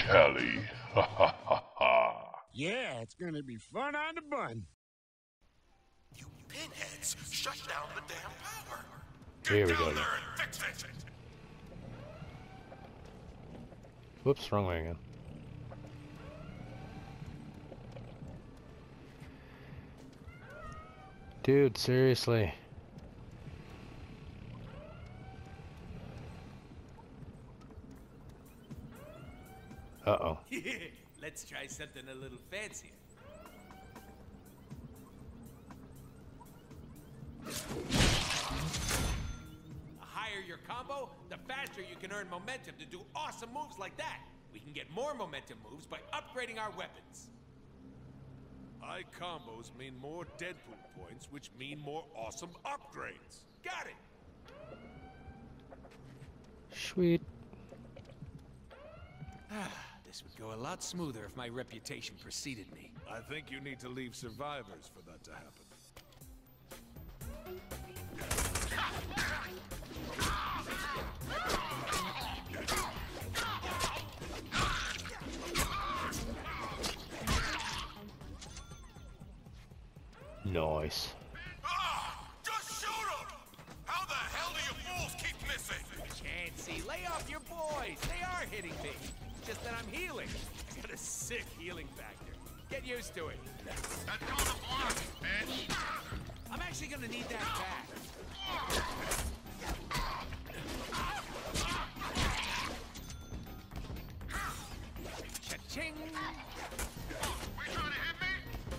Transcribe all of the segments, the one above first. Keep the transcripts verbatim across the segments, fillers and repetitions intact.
tally. Ha ha ha ha. Yeah, it's gonna be fun on the bun. You pinheads, shut down the damn power. Here Get we down go. there and fix it. Whoops, wrong way again. Dude, seriously. Uh-oh. Let's try something a little fancier. The higher your combo, the faster you can earn momentum to do awesome moves like that. We can get more momentum moves by upgrading our weapons. High combos mean more Deadpool points, which mean more awesome upgrades. Got it! Sweet. This would go a lot smoother if my reputation preceded me. I think you need to leave survivors for that to happen. Nice. Ah! Just shoot him! How the hell do you fools keep missing? Chancy, lay off your boys. They are hitting me. Just that I'm healing. I got a sick healing factor. Get used to it. That's called a block, bitch. I'm actually gonna need that back. Cha-ching! We trying to hit me?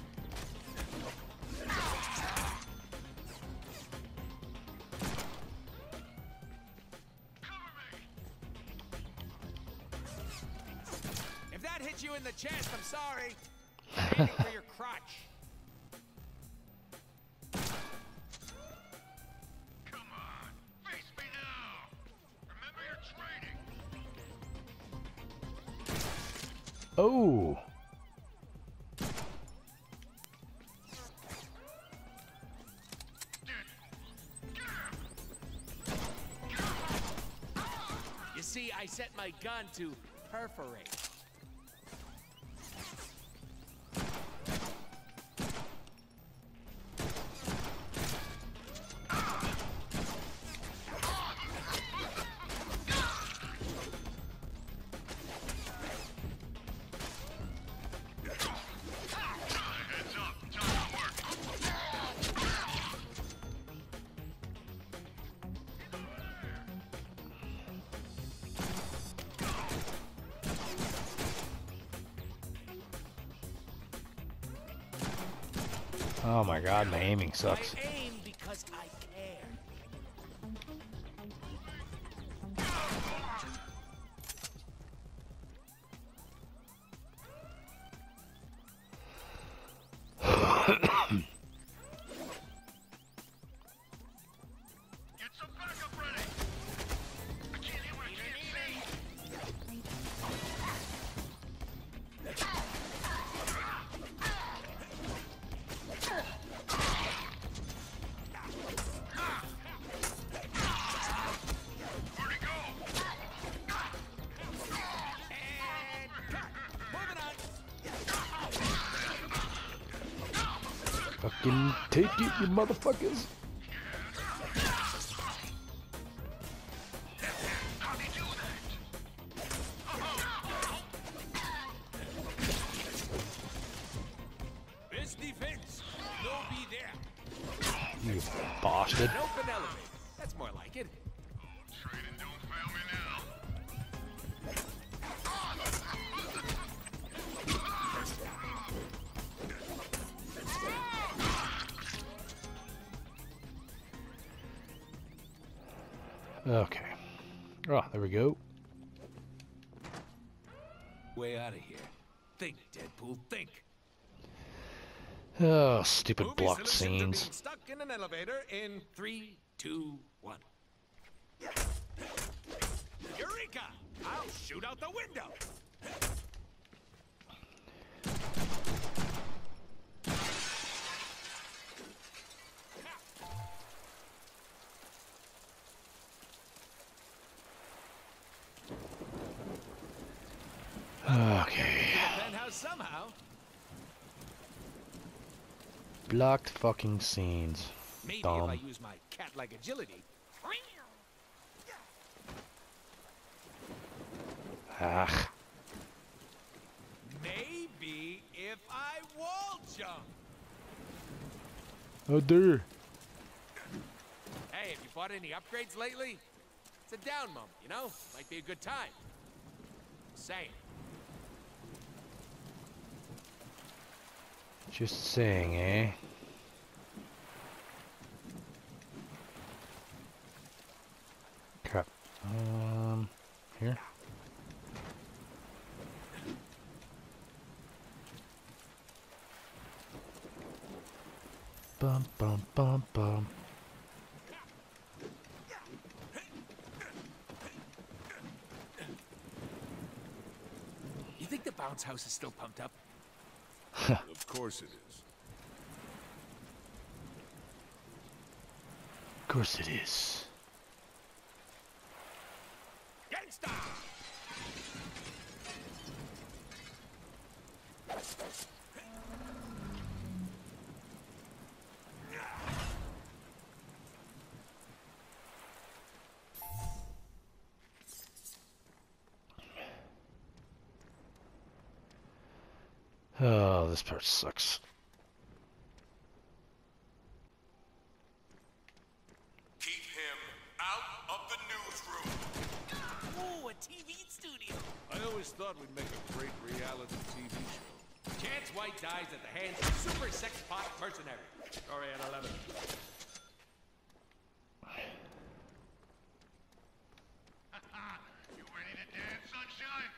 Cover me. If that hits you in the chest, I'm sorry. I'm aiming for your crotch. Come on, face me now. Remember your training. Oh. You see, I set my gun to perforate. Heads up, time to work. Oh my god, my aiming sucks. I aim because I care. Get some backup ready. I can't hit what I can't see. Where'd he go? And cut. Moving on. Fucking take it, you motherfuckers. How'd he do that? Best defense. No be there. You bastard. An open elevator. That's more like it. Training don't fail me now. Okay. Oh, there we go. Way out of here. Think, Deadpool, think. Oh, stupid Movie blocked solution to scenes. being stuck in an elevator in three, two, one. Eureka! I'll shoot out the window. Uh, Blocked fucking scenes. Maybe Dumb. if I use my cat-like agility. Ah. Maybe if I wall jump. Oh dear. Hey, have you bought any upgrades lately? It's a down moment, you know? Might be a good time. Saying. Just saying, eh? Crap. Um, here. Bum bum bum bum. You think the bounce house is still pumped up? Of course it is. Of course it is. Gangsta! Oh, this part sucks. Keep him out of the newsroom. Ooh, a T V studio. I always thought we'd make a great reality T V show. Chance White dies at the hands of super sex pot mercenary. Story at eleven. You ready to dance, sunshine?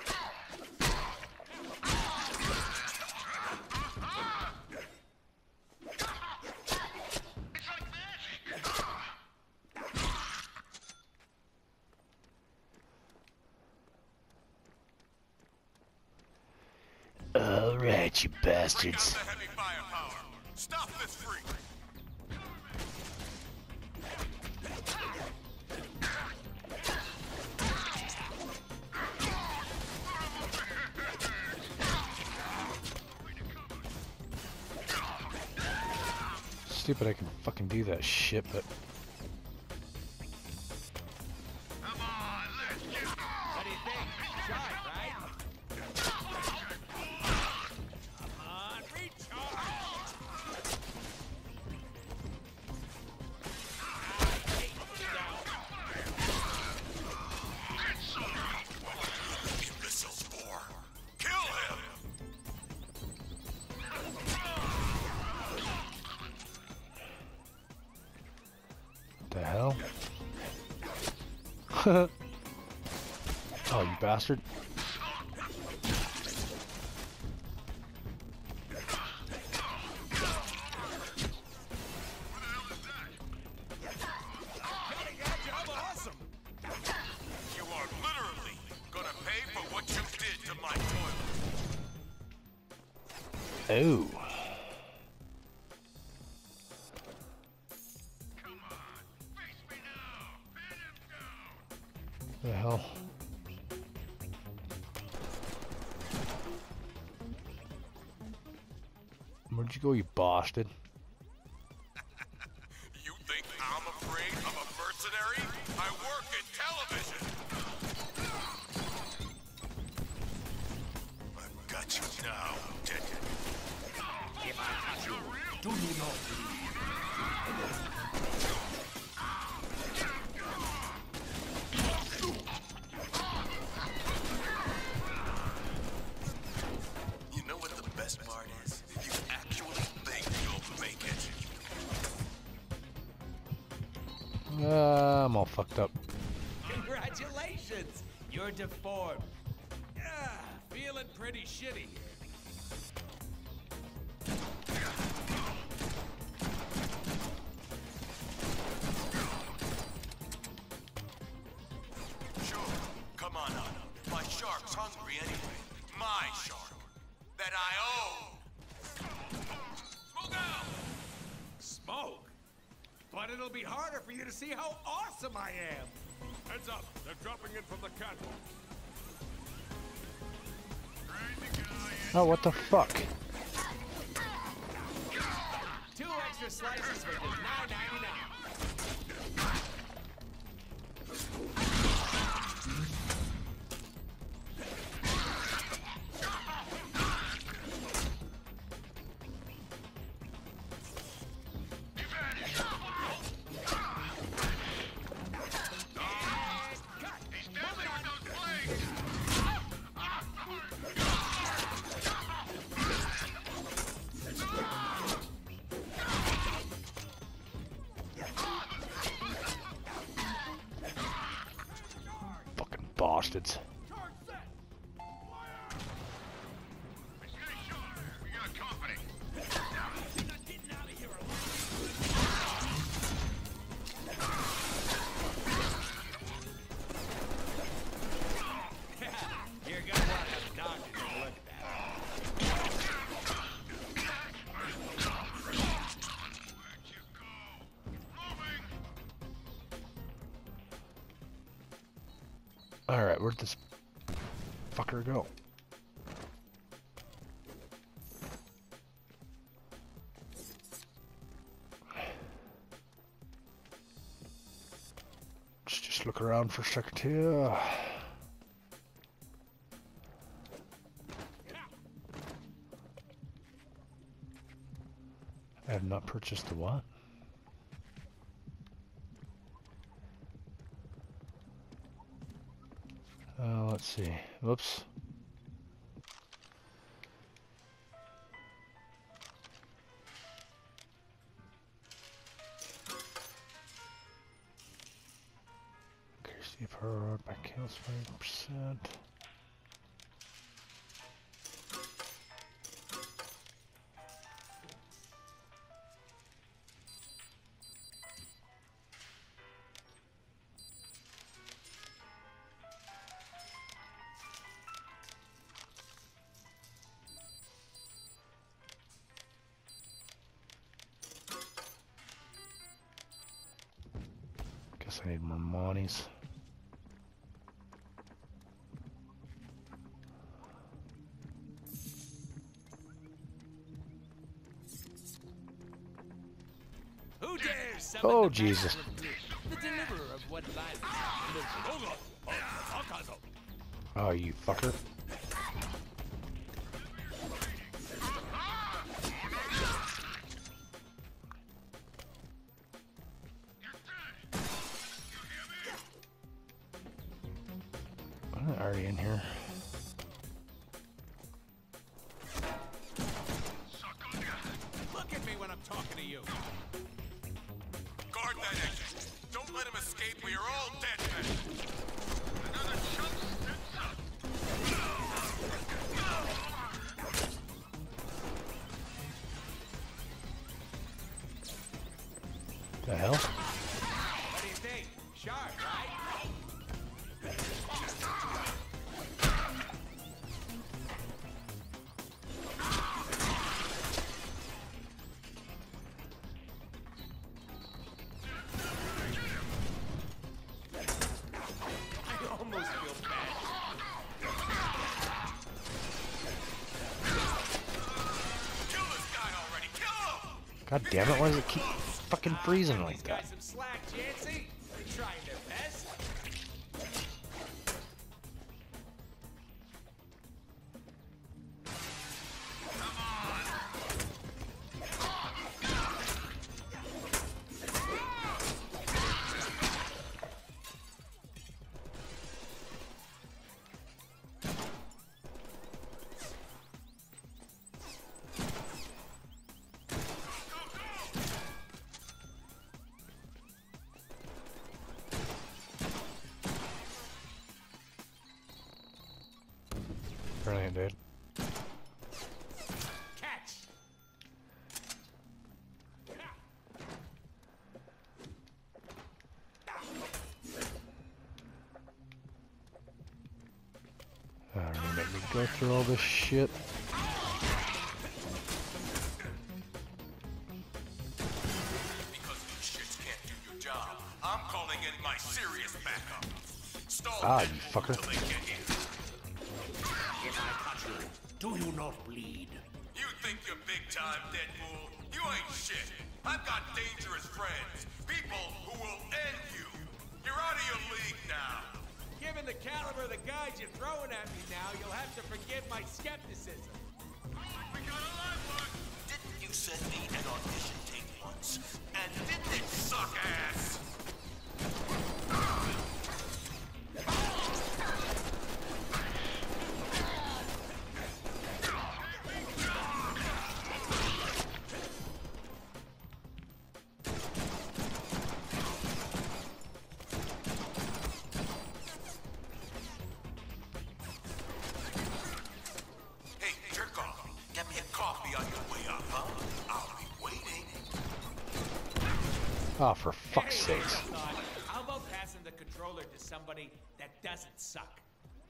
It's like magic. All right, you Bring out bastards. the heavy firepower. Stop this freak. Stupid, I can fucking do that shit, but Come on, let's get What do you think? Shot, right? Come on, recharge! I hate you now. missiles for. Kill him. what the hell? Oh, you bastard. Cutting edge, I'm awesome! You are literally gonna pay for what you did to my toilet. Oh. Come on, face me now. Pin him down. The hell? Where'd you go, you bastard? You think I'm afraid of a mercenary? I work in television. I've got you now, dead. If I touch you, do you know? You know what the best part is? You actually think you'll make it. Uh, I'm all fucked up. Congratulations! You're deformed. Ah, feeling pretty shitty here. Sure, come on out. My shark's hungry anyway. My shark. That I own. Smoke out! Smoke? But it'll be harder for you to see how awesome I am. Heads up, they're dropping in from the catwalk. Oh, what the fuck? Two extra slices for just nine ninety-nine. Fucking bastards. You're gonna want a doctor to look at that. Alright, where'd this fucker go? Let's just look around for a second here. I have not purchased the what? Uh, let's see. Whoops. Increase the power by kills twenty percent. Guess I need more monies. Who dares summon Oh, the Jesus. master of blue, the deliverer of what lies? Oh, you fucker. I'm already in here. Look at me when I'm talking to you. Guard that exit. Don't let him escape. We are all dead men. Another chump steps up. The hell? What do you think? Sharp, right? I almost feel bad. Kill this guy already. Kill him! God damn it, why does it keep fucking freezing like These that? guys some slack, Jancy. They're trying their best. Brilliant, dude. Catch. Alright, let me go through all this shit. Because you shits can't do your job, I'm calling in my serious backup. Stall Ah, them you fucker. until they get here. If I touch you, do you not bleed? You think think you're big time, Deadpool? You ain't shit. I've got dangerous friends. People who will end you. You're out of your league now. Given the caliber of the guys you're throwing at me now, you'll have to forgive my skepticism. We got a live one. Didn't you send me an audition tape once? And didn't it suck ass? Oh, for fuck's sakes. How about passing the controller to somebody that doesn't suck?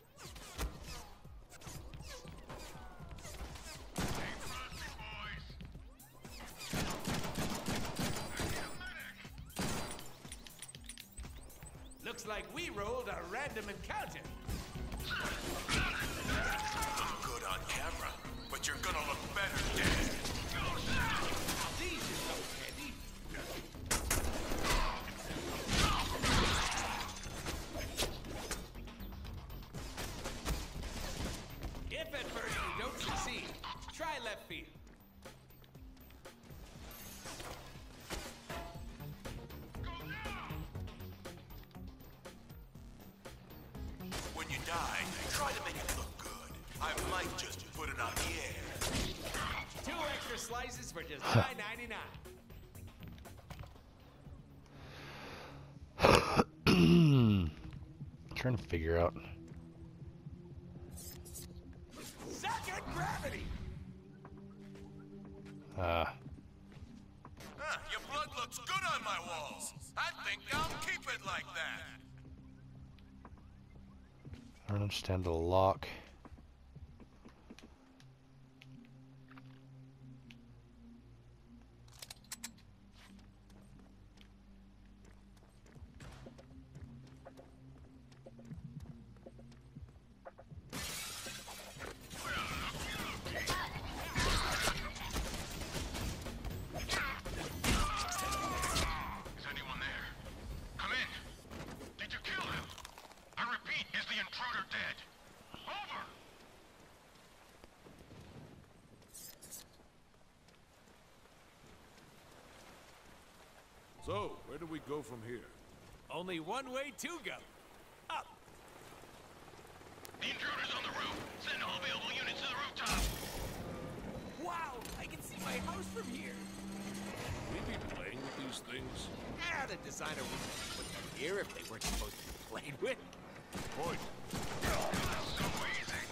Looks like we rolled a random encounter. Look good on camera, but you're gonna look better dead. These are so heavy. If at first you don't succeed, try left field. When you die, try to make it look good. I might just put it on the air. Two extra slices for just nine ninety-nine. Trying to figure out. Second gravity. Uh. Huh, your blood looks good on my walls. I think I'll keep it like that. I don't understand the lock. So, where do we go from here? Only one way to go. Up. The intruder's on the roof. Send all available units to the rooftop. Wow, I can see my house from here. We be playing with these things? Yeah, the designer wouldn't put them here if they weren't supposed to be played with. Point. So easy.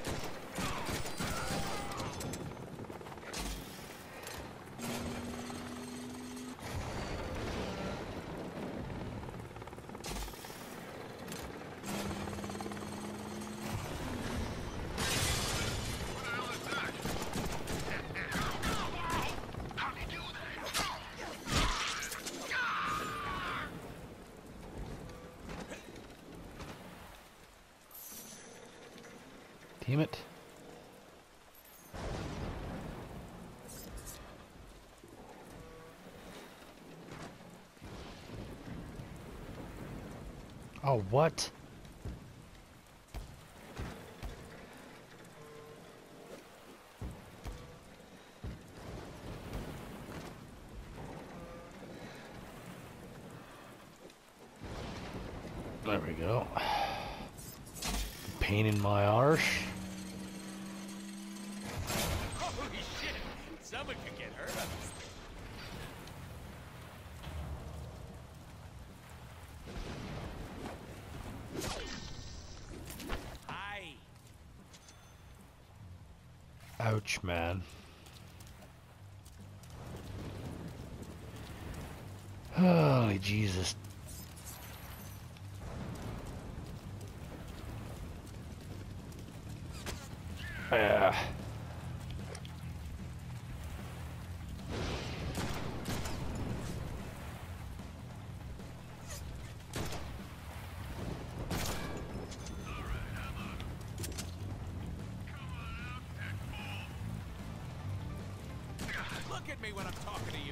Damn it. Oh, what? There we go. Pain in my arse. Holy shit! Someone could get hurt on this thing. Hi. Ouch, man. Holy Jesus. Yeah. look at me when I'm talking to you.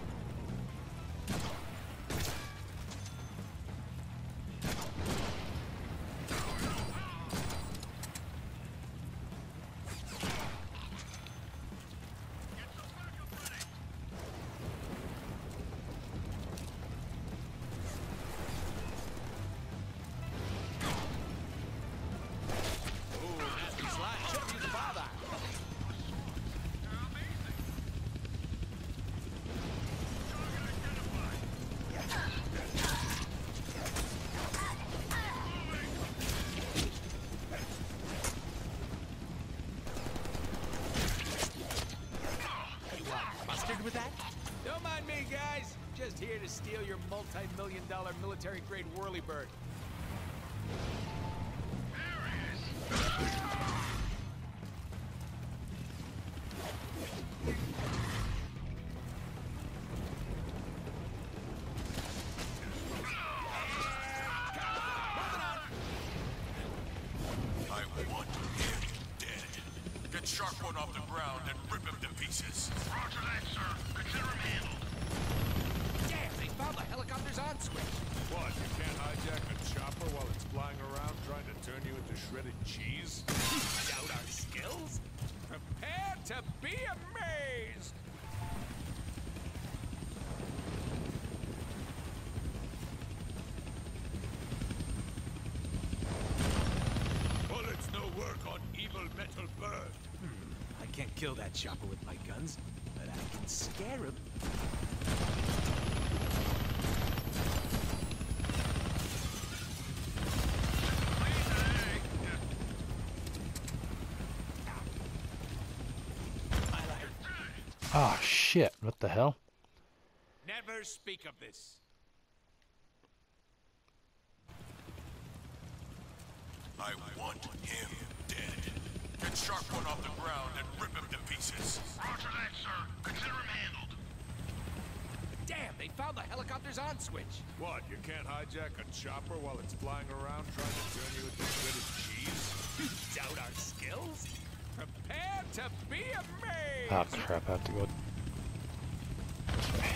With that? Don't mind me, guys. Just here to steal your multi-million dollar military-grade whirlybird. I want him dead. Get Shark One off the ground and rip him to pieces. Roger that, sir. Consider him handled. Damn, they found the helicopter's on switch. What, you can't hijack a chopper while it's flying around trying to turn you into shredded cheese? Doubt our skills? Prepare to be amazed! Bullets no work on evil metal bird. Hmm, I can't kill that chopper with my guns, but I can scare him. Oh shit, what the hell? Never speak of this. I want him dead. Get Shark One off the ground and rip him to pieces. Roger that, sir. Consider him handled. Damn, they found the helicopter's on switch. What, you can't hijack a chopper while it's flying around trying to turn you into shredded cheese? Doubt our skills? Prepare to be amazed! Oh crap, I have to go this way.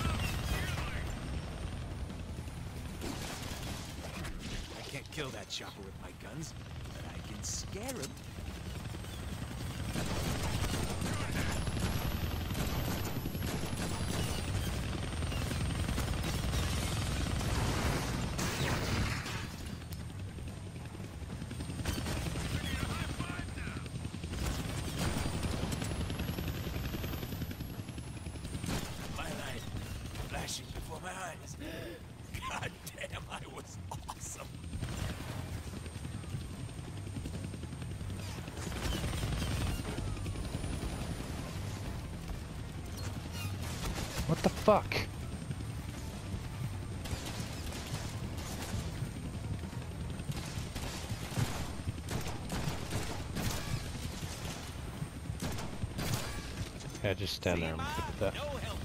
I can't kill that chopper with my guns, but I can scare him. Before my eyes. God damn, I was awesome. What the fuck? Yeah, just stand there and look at that. No help.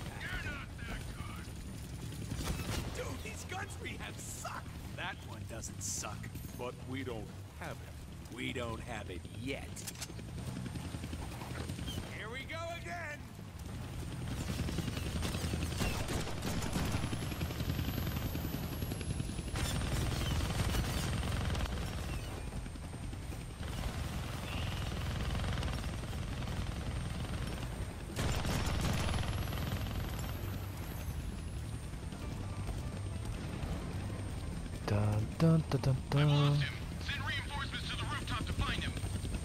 Dude, these guns we have suck. That one doesn't suck. But we don't have it. We don't have it yet. Here we go again. Dun dun dun dun I dun. lost him. Send reinforcements to the rooftop to find him.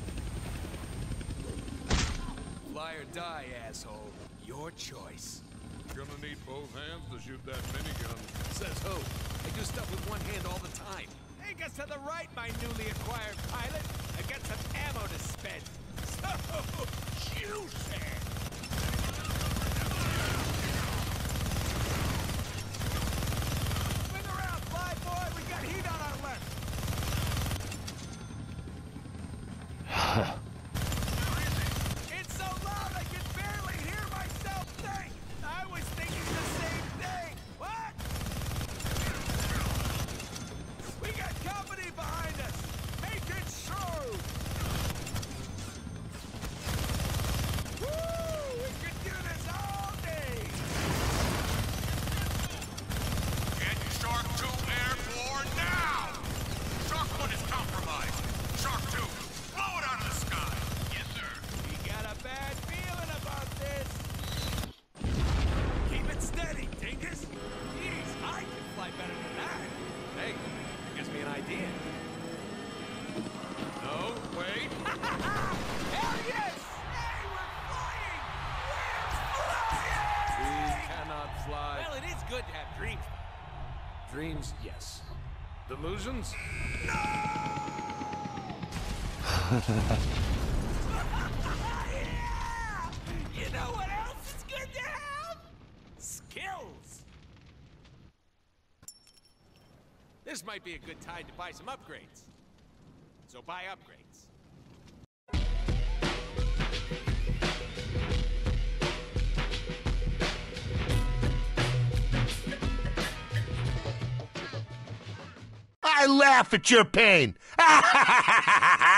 Fly or die, asshole. Your choice. Gonna need both hands to shoot that minigun. Says who? I do stuff with one hand all the time. Take us to the right, my newly acquired pilot. I got some ammo to spend. So juicy. Swing around, fly boy. We got heat on our left. It's so loud I can barely hear myself think. I was thinking the same thing. What? We got company behind us. Make it so. Woo! good to have dreams. Dreams, yes. Delusions? Yeah! You know what else is good to have? Skills. This might be a good time to buy some upgrades. So buy upgrades. I laugh at your pain.